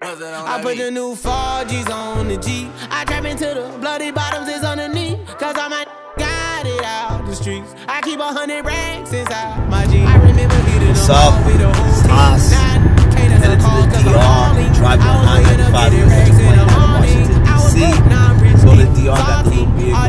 I put the new 4Gs on the G. I trap into the bloody bottoms is underneath. Cause all my got it out the streets. I keep 100 racks inside my jeans. I remember hitting what's up? It's Haas. Headed to the DR. Driving on I-95 here to Washington, D.C. So the DR got the little vehicle.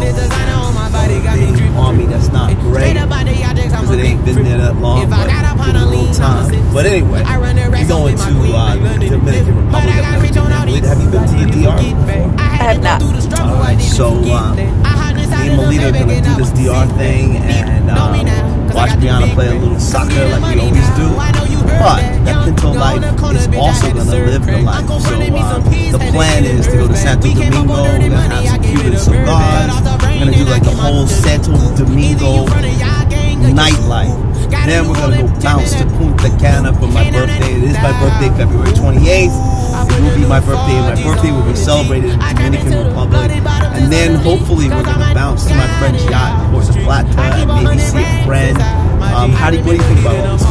The army that's not great. Because it ain't been there that long. But it's been a little time. But anyway, we're going to the Dominican Republic. Have you been to the DR? I have not. Alright, so me and Melita are going to do this DR thing and watch Brianna play a little soccer like we always do. But that Pinto life is also going to live the life. So the plan is to go to Santo Domingo. We're going to have some Cuban cigars. We're going to do like the whole Santo Domingo nightlife. Then we're going to go bounce to Punta Cana for my birthday. It is my birthday, February 28th. It will be my birthday, and my birthday will be celebrated in the Dominican Republic. And then hopefully we're going to bounce to my friend's yacht, of course, a flat tire, and maybe see a friend. What do you think about all this?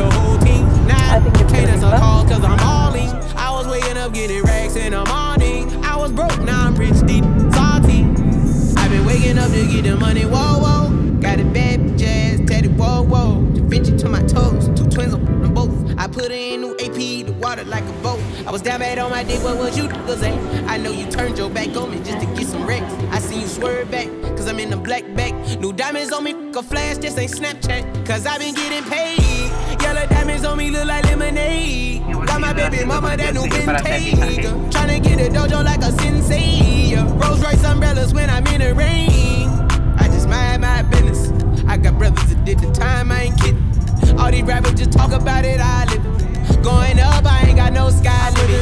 I think it's going to be fun. I was waking up getting racks in the morning. I was broke, now I'm rich, deep, salty. I've been waking up to get the money, whoa, whoa. Got a bad jazz, tatted, whoa, whoa. Da Vinci to my toes, 2 twins on them both. I put in new AP, the water like a boat. I was down bad on my dick, what was you niggas at? I know you turned your back on me just to get some wrecks. I see you swerve back, cause I'm in the black back. New diamonds on me, a flash, this ain't Snapchat. Cause I been getting paid. Yellow diamonds on me look like lemonade. Got my baby mama that new vintage. Tryna get a dojo like a sensei. Rolls Royce umbrellas when I'm in the rain. I just mind my business. I got brothers that did the time, I ain't kidding. All these rappers just talk about it, I live it. Going up, I ain't got no sky limit.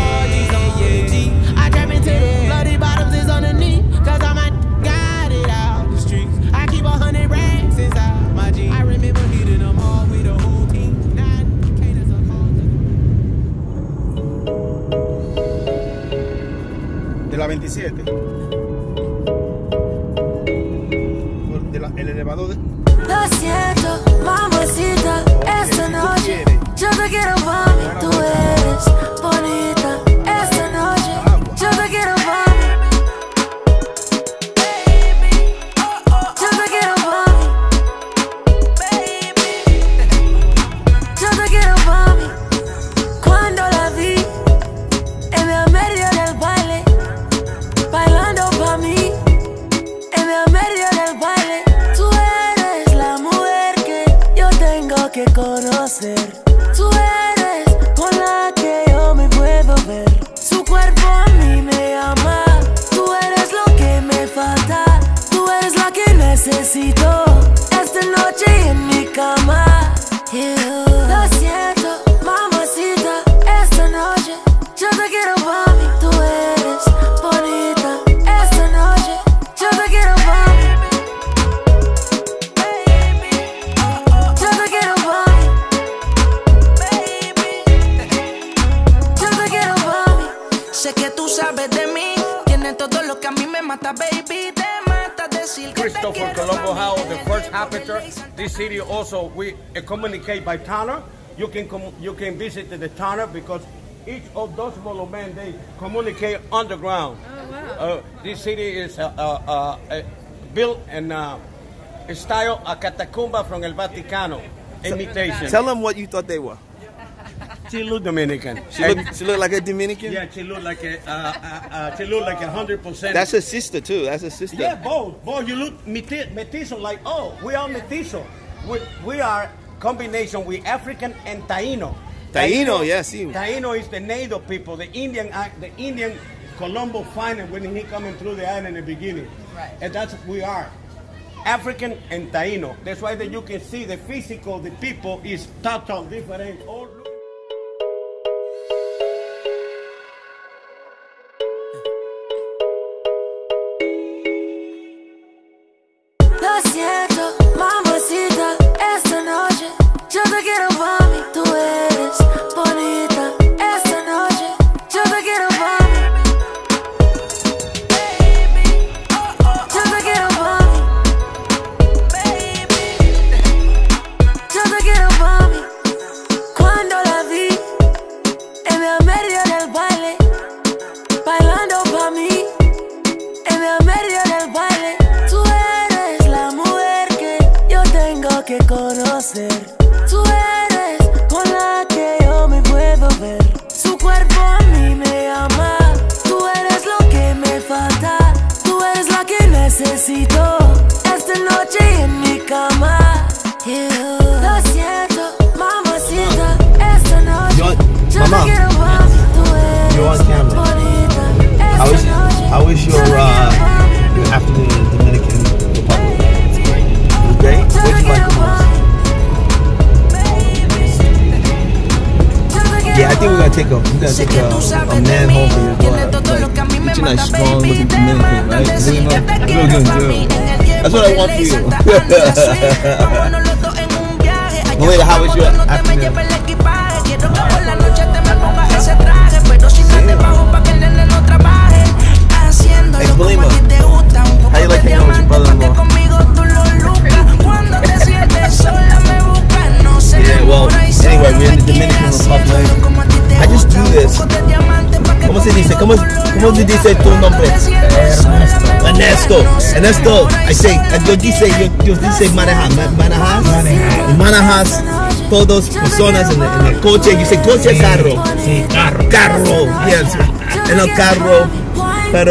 Yeah. I trap into the bloody bottoms is underneath. Cause I might got it out the streets. I keep 100 racks inside my jeans. I remember hitting them all with the whole team. De la 27. El elevador de... Lo siento, mamacita, esta noche yo te quiero mami, tú eres bonita. Esta noche yo te quiero mami, yo te quiero mami, yo te quiero mami. Cuando la vi en el medio del baile, bailando pa' mí, en el medio del baile. Que conocer, tú eres con la que yo me puedo ver. Su cuerpo a mí me ama, tú eres lo que me falta, tú eres la que necesito esta noche en mi cama. Lo siento, mamacita, esta noche yo te quiero mami, tú eres bonita. Esta noche yo te quiero mami. Sé que tú sabes de mí, tienes todo lo que a mí me mata, baby. Te mata decir que te quiero. Colombo, how the first capital. This city also we communicate by tunnel. You can visit the tunnel because each of those monuments they communicate underground. Oh, wow. This city is built in style a catacumba from El Vaticano imitation. Tell them what you thought they were. She looked Dominican. She looked like a Dominican? Yeah, she looked like she looked like 100%. That's her sister too. That's her sister. Yeah, both. You look mestizo, like, oh, we are mestizo. We are combination with African and Taino. Taino, yes. Taino is the native people. The Indian Colombo find it when he coming through the island in the beginning. Right. And that's what we are. African and Taino. That's why that you can see the physical, the people is total different. All Lo siento, mamacita, esta noche yo te quiero mami, tú eres bonita. Esta noche yo te quiero mami, yo te quiero mami, yo te quiero mami. Cuando think we're gonna take a man home for your daughter. Like, get you nice, strong looking Dominican, right? That's what we're gonna do. That's what I want for you. Melita, how was your afternoon? Hey, Belima, how you like hanging out with your brother-in-law? Yeah, well, anyway, we're in the Dominican Republic. I just do this. ¿Cómo se dice? ¿Cómo se dice tu nombre? Ernesto. Ernesto. I say, yo dice manejas todos personas en el coche. You say coche, carro. Sí, carro. Carro. Yes. En el carro. Pero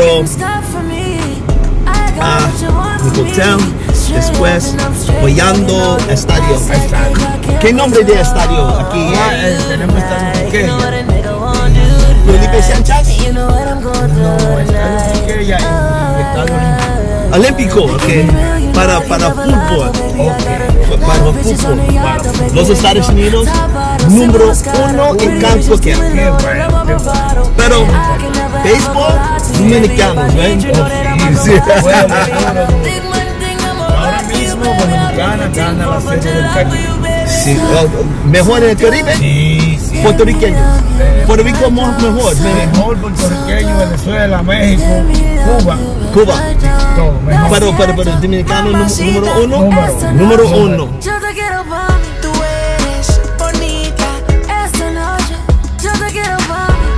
mi hotel, después apoyando estadio. ¿Qué nombre de estadio aquí? Tenemos estadio pequeño. Felipe Sánchez. No, estadio pequeño y estadio Olímpico, ok. Para fútbol. okay. Para fútbol. Los Estados Unidos, número 1 en campo que. Qué bueno, qué bueno. Pero béisbol, dominicanos, ¿ven? Sí. Bueno, ahora mismo Dominicana gana la serie del Caribe. Sí, mejor en el Caribe. Sí, sí. Puertorriqueño. Puerto Rico mejor. Mejor puertorriqueño, Venezuela, México, Cuba. Sí, todo mejor. Pero dominicano número 1. Número uno. Número 1. Yo te quiero pa' mí, tú eres bonita. Esta noche yo te quiero pa' mí.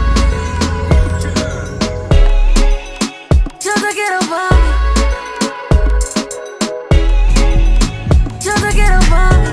Yo te quiero pa' mí. Yo te quiero pa' mí.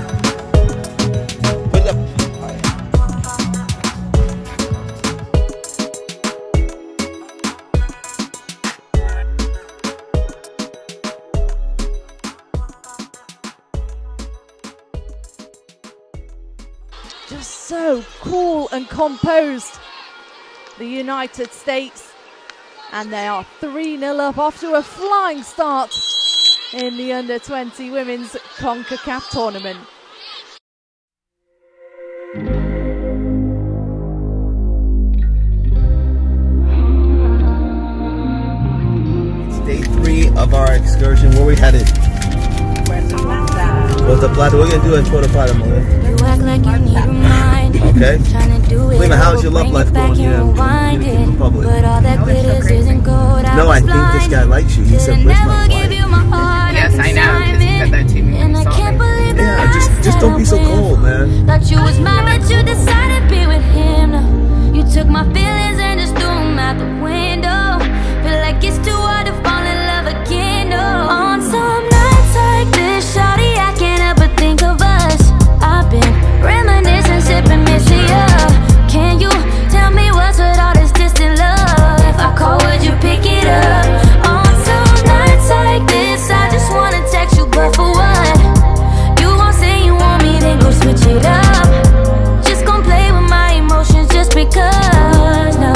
Just so cool and composed, the United States, and they are 3-0 up after a flying start in the under-20 women's CONCACAF tournament. It's day 3 of our excursion. Where we headed? Puerto Plata. We're gonna do it in Puerto Plata, Melissa. You act like you need a mind. Okay. Trying to do it. Lima, how's your love life going here in the Dominican Republic? But all that glitters isn't gold. No, I think this guy likes you. He said, "Where's my wife?" Yes, I know, because he said that to me when he saw me. Yeah, just don't be so cold, man. Thought you was mine, but you decided to be with him. No, you took my feelings and just threw them out the window. Feel like it's too hard to fall in love again. No, on some nights like this, shawty, I can't help but think of us. I've been reminiscing, sipping, missing you. Can you tell me what's with all this distant love? If I call, would you pick it up? On some nights like this, I just wanna text you, but for what? You gon' say you want me, then go switch it up. Just gon' play with my emotions just because, no.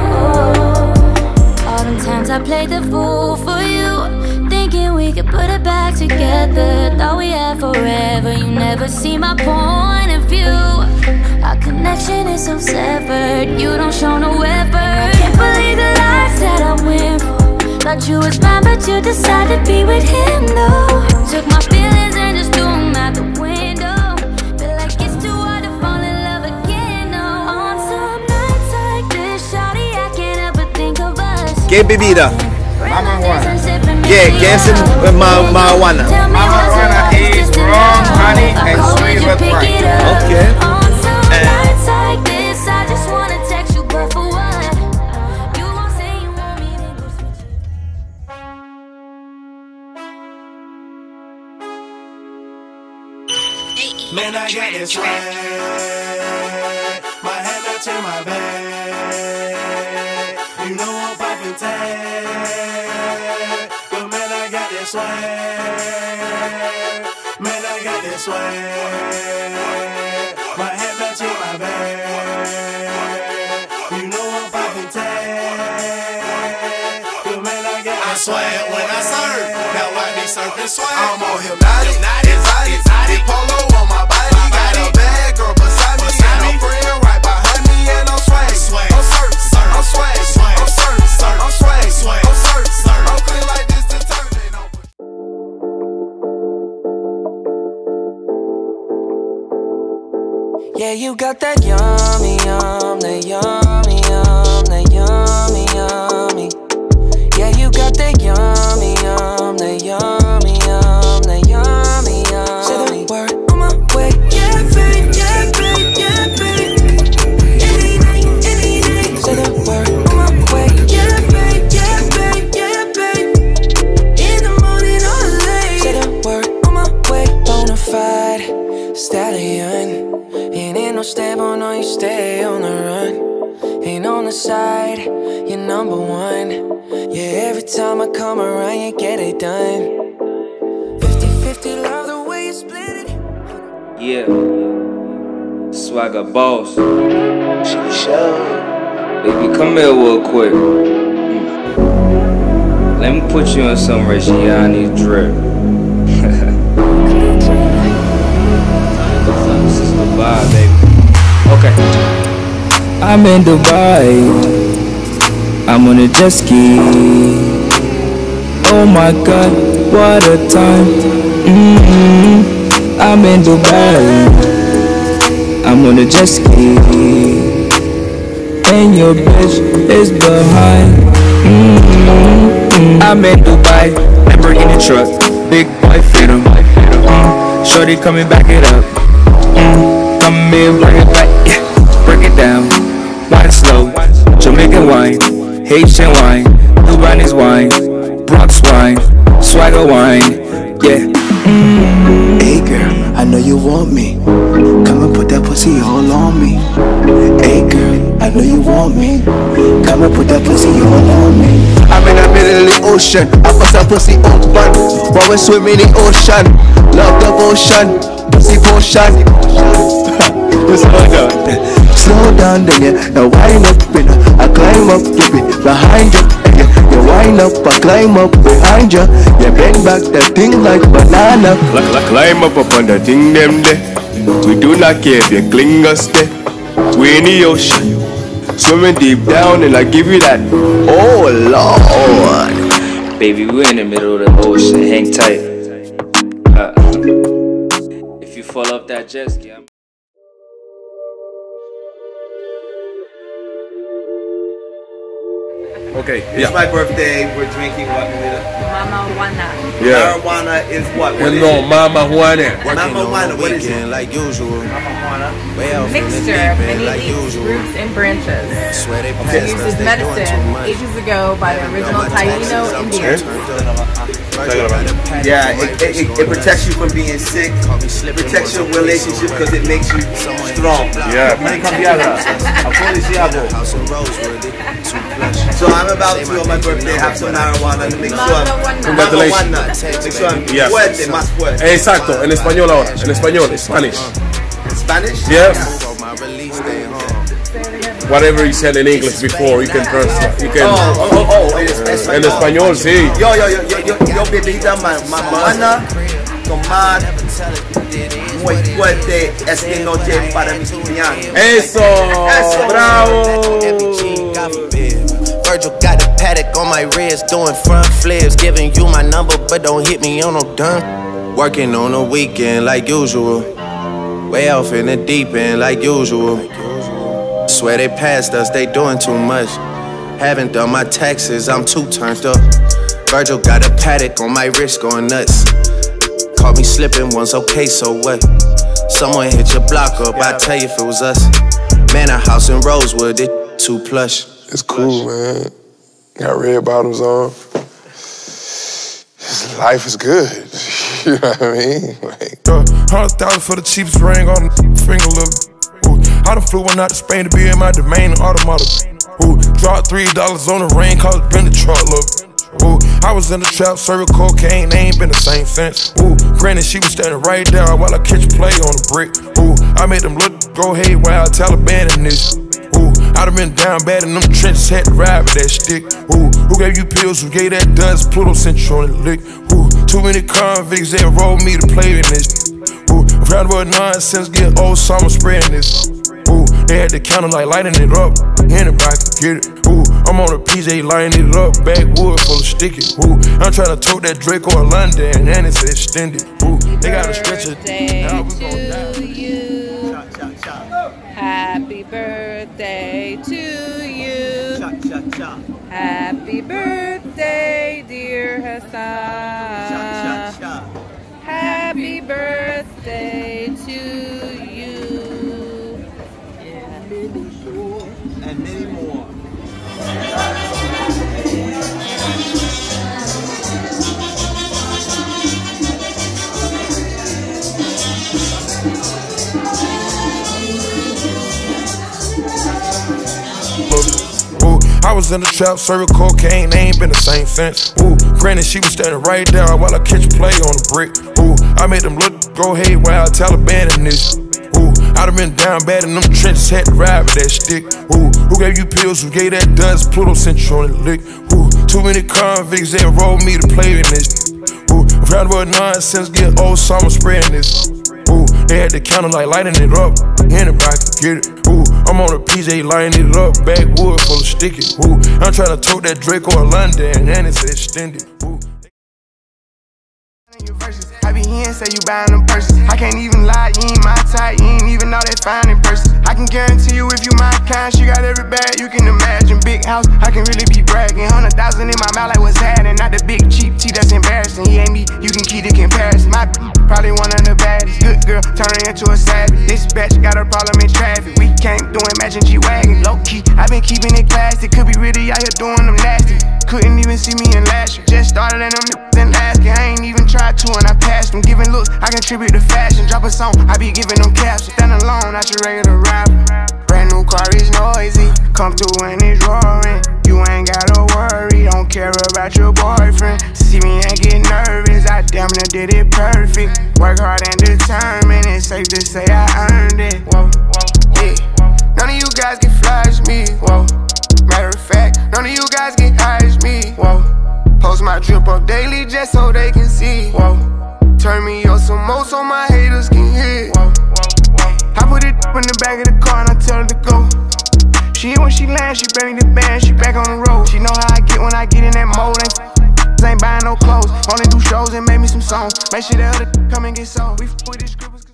All them times I played the fool for you, thinking we could put it back together. Thought we had forever, you never see my point of view. Our connection is so severed, you don't show no effort. I can't believe the lies that I went for. Thought you was mine, but you decided to be with him, no. Took my feelings and just threw them out the window. Feel like it's too hard to fall in love again, no. On some nights like this, shawty, I can't help but think of us. ¿Qué bebida? ¿Qué es marijuana? Marijuana is rum, honey, and sweet with wine. Okay. On some nights like this, I just wanna text you, but for what? You gon' say you want me, then go switch it. Man, I got this swag. My head matching my bag. You know I'm poppin' tag. But man, I got this swag. Man, I got this swag. My head matching my bag. You know I'm poppin' tag. But man, I got this swag. When I surf, now I be surfing swag. I'm on hypnotic, exotic, polo on my body. Got a bad girl beside me, and a friend right behind me. you got that yummy, yum, that yummy, yum, that yummy, yummy. Yeah, you got that yummy, yum, that yummy, yum, that yummy, yummy. Say the word on my way. Yeah, babe, yeah, babe, yeah, babe. Any night, any night. Say the word on my way. Yeah, babe, yeah, babe, yeah, babe. In the morning or late. Say the word on my way. Bonafide stallion. Ain't no stable, no, you stay on the run. Ain't on the side, you're number one. Yeah, every time I come around, you get it done. 50-50, love the way you split it. Yeah, Swagger boss. Baby, come here real quick. Let me put you on some Reggiani drip. This is the vibe, baby. Okay. I'm in Dubai. I'm on a jet ski. Oh my God, what a time. I'm in Dubai. I'm on a jet ski. And your bitch is behind. I'm in Dubai. Lamborghini truck. Big boy freedom. Shorty coming back it up. Come here, bring it back. Yeah. Break it down. Wine slow. Jamaican wine. Haitian wine, Dubanis wine, Bronx wine, Swagger wine, yeah. Hey girl, I know you want me. Come and put that pussy all on me. Hey girl, I know you want me. Come and put that pussy all on me. I'm in the middle of the ocean. I bust that pussy open while we swim in the ocean. Love devotion, pussy potion. Slow down, then yeah. Now wind up, you know. I climb up, keep it behind you. Yeah. You wind up, I climb up behind you. You bend back that thing like banana. Climb up on the thing them there. We do not care if you cling us there. We in the ocean, swimming deep down, and I give you that. Oh Lord, baby, we're in the middle of the ocean. Hang tight. If you fall off that jet ski, Okay, it's my birthday. We're drinking what, Melita? Mama Juana. Yeah. Marijuana is what? Well, no, Mama Juana. Mama Juana, what is it? Like usual. Mixture of many leaves, roots, and branches. It uses medicine ages ago by the original Taino Indians. Yeah, it protects you from being sick. It protects your relationship because it makes you strong. Yeah. So I'm about to on my birthday have some marijuana to make sure. Congratulations. Make sure I'm Yes. fuerte, más fuerte. Exacto, en español ahora. En español, Spanish. In Spanish? Yes. Whatever he said in English before, you can translate. You can. En español, sí. Yo, bebida marijuana, tomar muy fuerte esta noche para mi cumpleaños. Eso, bravo. Virgil got the paddock on my wrist, doing front flips, giving you my number, but don't hit me on no dumb. Working on the weekend like usual, way off in the deep end like usual. Swear they passed us, they doing too much. Haven't done my taxes, I'm too turned up. Virgil got a paddock on my wrist, going nuts. Caught me slipping once, okay, so what? Someone hit your block up, I'd tell you if it was us. Man, a house in Rosewood, it too plush. It's cool, man. Got red bottoms on. Life is good. You know what I mean? Like, 100,000 for the cheapest ring on the finger, look. Ooh, I done flew one out to Spain to be in my domain automata. Ooh, dropped $3 on the rain, cause it been the truck, look. Ooh, I was in the trap, serving cocaine, they ain't been the same since. Ooh, granted, she was standing right there while I catch play on the brick. Ooh, I made them look go haywire, Taliban in this. Ooh, I done been down bad in them trenches, had to ride with that stick. Ooh, who gave you pills, who gave that dust? Pluto sent you on the lick. Ooh, too many convicts, they rolled me to play in this. Ooh, round about nonsense, get old summer spreading this. Ooh, they had the counter like lighting it up, anybody can get it. Ooh, I'm on a PJ lighting it up, backwood full of sticky. Ooh, I'm trying to tote that Draco or London, and it's extended. Ooh, they got a stretcher. Now we gon' die. Happy birthday to you. Cha, cha, cha. Happy birthday, dear Hassan. Cha, cha, cha. Happy birthday to you. And many more. Ooh, I was in the trap, serving cocaine, they ain't been the same since. Ooh, granted, she was standing right there while I catch play on the brick. Ooh, I made them look, go haywire, Taliban in this. Ooh, I done been down bad in them trenches, had to ride with that stick. Ooh, who gave you pills, who gave that dust, Pluto sent you on the lick. Ooh, too many convicts, they enrolled me to play in this. Ooh, round about nonsense, get old, so I'm spreading this. Ooh, they had the counter like lighting it up, anybody can get it. Ooh, I'm on a PJ lighting it up, backwood full of sticky. Ooh, I'm trying to tote that Drake or London, and it's extended. Ooh. I be here and say you buying them purses. I can't even lie, you ain't my type, you ain't even know that fine in person. I can guarantee you if you my kind, she got every bag you can imagine. Big house, I can really be bragging. 100,000 in my mouth like what's happening. Not the big cheap tea that's embarrassing. He ain't me, you can keep the comparison. My probably one of the baddest. Good girl, turning into a savage. This bitch got a problem in traffic. We came doing matching G-Wagon. Low key, I been keeping it classy. Could be really out here doing them nasty. Couldn't even see me in last year. Just started in them in last year. I ain't even tried to and I passed them. Giving looks, I contribute to fashion. Drop a song, I be giving them captions. Stand alone, not your regular rapper. Brand new car is noisy. Come through and it's roaring. You ain't gotta worry, don't care about your boyfriend. See me and get nervous, I damn near did it perfect. Work hard and determined, it's safe to say I earned it. Whoa, yeah. None of you guys can flash me, whoa. Matter of fact, none of you guys can hide me, whoa. Post my drip up daily just so they can see, whoa. Turn me up some more so my haters can hear, whoa. I put it in the back of the car and I tell her to go. She when she lands, she bring me the band, she back on the road. She know how I get when I get in that mode. Ain't buying no clothes, only do shows and make me some songs. Make sure the other come and get sold. We with this group.